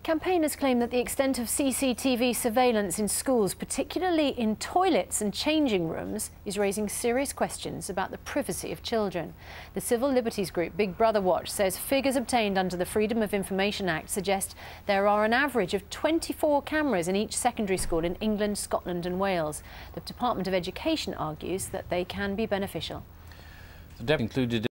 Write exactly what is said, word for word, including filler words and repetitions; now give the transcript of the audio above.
Campaigners claim that the extent of C C T V surveillance in schools, particularly in toilets and changing rooms, is raising serious questions about the privacy of children. The civil liberties group Big Brother Watch says figures obtained under the Freedom of Information Act suggest there are an average of twenty-four cameras in each secondary school in England, Scotland and Wales. The Department of Education argues that they can be beneficial. The included